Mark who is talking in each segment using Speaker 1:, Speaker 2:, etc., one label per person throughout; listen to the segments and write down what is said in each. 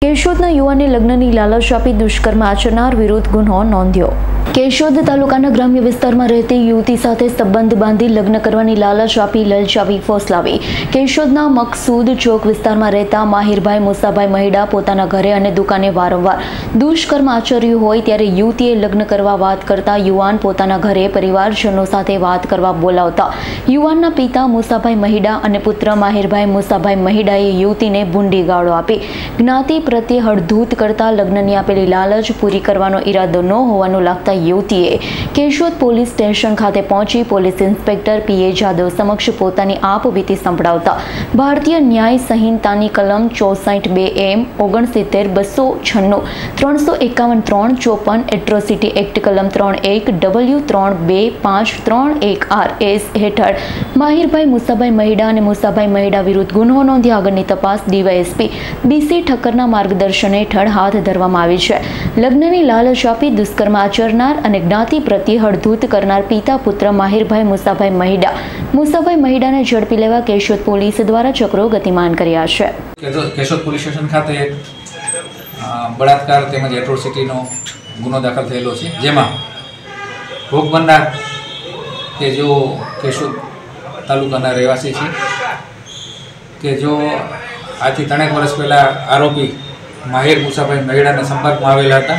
Speaker 1: કેશોદના યુવાને લગ્નની લાલચ આપી દુષ્કર્મ આચરનાર વિરુદ્ધ ગુનો નોંધ્યો। કેશોદ તાલુકાના ગ્રામ્ય વિસ્તારમાં રહેતી યુવતી સાથે સંબંધ બાંધી લગ્ન કરવાની લાલચ આપી લલચાવી ફોસલાવી કેશોદના મકસૂદ ચોક વિસ્તારમાં રહેતા માહિરભાઈ મુસાભાઈ મહિડા પોતાના ઘરે અને દુકાને વારંવાર દુષ્કર્મ આચર્યું હોય ત્યારે યુવતીએ લગ્ન કરવા વાત કરતા યુવાન પોતાના ઘરે પરિવારજનો સાથે વાત કરવા બોલાવતા યુવાનના પિતા મુસાભાઈ મહિડા અને પુત્ર માહિરભાઈ મુસાભાઈ મહિડાએ યુવતીને બુંડી ગાળો આપી જ્ઞાતિ પ્રત્યે હળધૂત કરતા લગ્નની આપેલી લાલચ પૂરી કરવાનો ઈરાદો ન હોવાનું લાગતા યુવતીએ કેશોદ પોલીસ સ્ટેશન ખાતે પહોંચી પોલીસ ઇન્સ્પેક્ટર પીએ જાદવ સમક્ષ પોતાની આપવીતી સંભળાવતા ભારતીય ન્યાય સંહિતાની કલમ 64(2)M 69(296) 351(3)54 એટ્રોસિટી એક્ટ કલમ 31(W)32531(R) હેઠળ માહિરભાઈ મુસાભાઈ મહિડા અને મુસાભાઈ મહિડા વિરુદ્ધ ગુનો નોંધી આગળની તપાસ ડીવાયએસપી બીસી ઠક્કરના માર્ગદર્શન હેઠળ હાથ ધરવામાં આવી છે। લગ્નની લાલચ આપી દુષ્કર્મ આચરનાર અને જ્ઞાતિ પ્રત્યે હળધૂત કરનાર પિતા પુત્ર માહિરભાઈ મુસાભાઈ મહિડાને ઝડપી લેવા કેશોદ પોલીસ દ્વારા ચક્રો ગતિમાન કર્યા છે।
Speaker 2: કેશોદ પોલીસ સ્ટેશન ખાતે બળાત્કાર તેમજ એટ્રોસિટીનો ગુનો દાખલ થયેલો છે, જેમાં ભોગ બનનાર કે જો કેશોદ તાલુકાના રહેવાસી છે કે જો આજથી 3 વર્ષ પહેલાં આરોપી માહિર મુસાભાઈ મહિડાના સંપર્કમાં આવેલા હતા,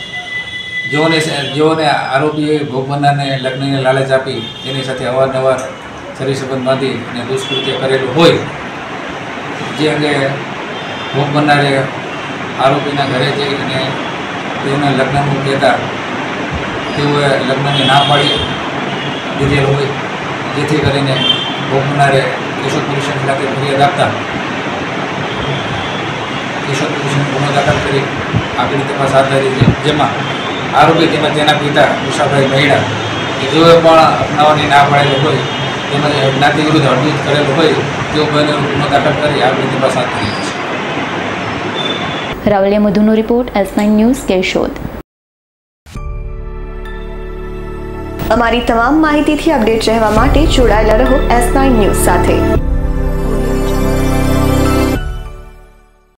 Speaker 2: જેઓને આરોપીએ ભોગ બનનારને લગ્નની લાલચ આપી તેની સાથે અવારનવાર શરીર સંબંધ બાંધી અને દુષ્કૃત્ય કરેલું હોય, જે અંગે ભોગ બનનારે આરોપીના ઘરે જઈ અને તેઓને લગ્નનું કહેતા તેઓએ લગ્નની ના પાડી દીધેલ હોય, જેથી કરીને ભોગ બનનારે કેશોદ પોલીસ સ્ટેશન ખાતે ફરિયાદ આપતા કેશોદ પોલીસે ગુનો દાખલ કરી આગળની તપાસ હાથ ધરી છે, જેમાં આરોપી તેમજ તેના પિતા મુસાભાઈ મહિડા કે જેઓએ પણ અપનાવવાની ના પાડેલો હોય તેમજ જ્ઞાતિ વિરુદ્ધ હળધૂત કરેલો હોય તેઓ બંને ગુનો દાખલ કરી આગળની તપાસ હાથ ધરી છે।
Speaker 1: રાવલિયા મધુનો રિપોર્ટ S9 ન્યૂઝ કેશોદ। અમારી તમામ માહિતીથી અપડેટ રહેવા માટે જોડાયેલા રહો S9 ન્યૂઝ સાથે।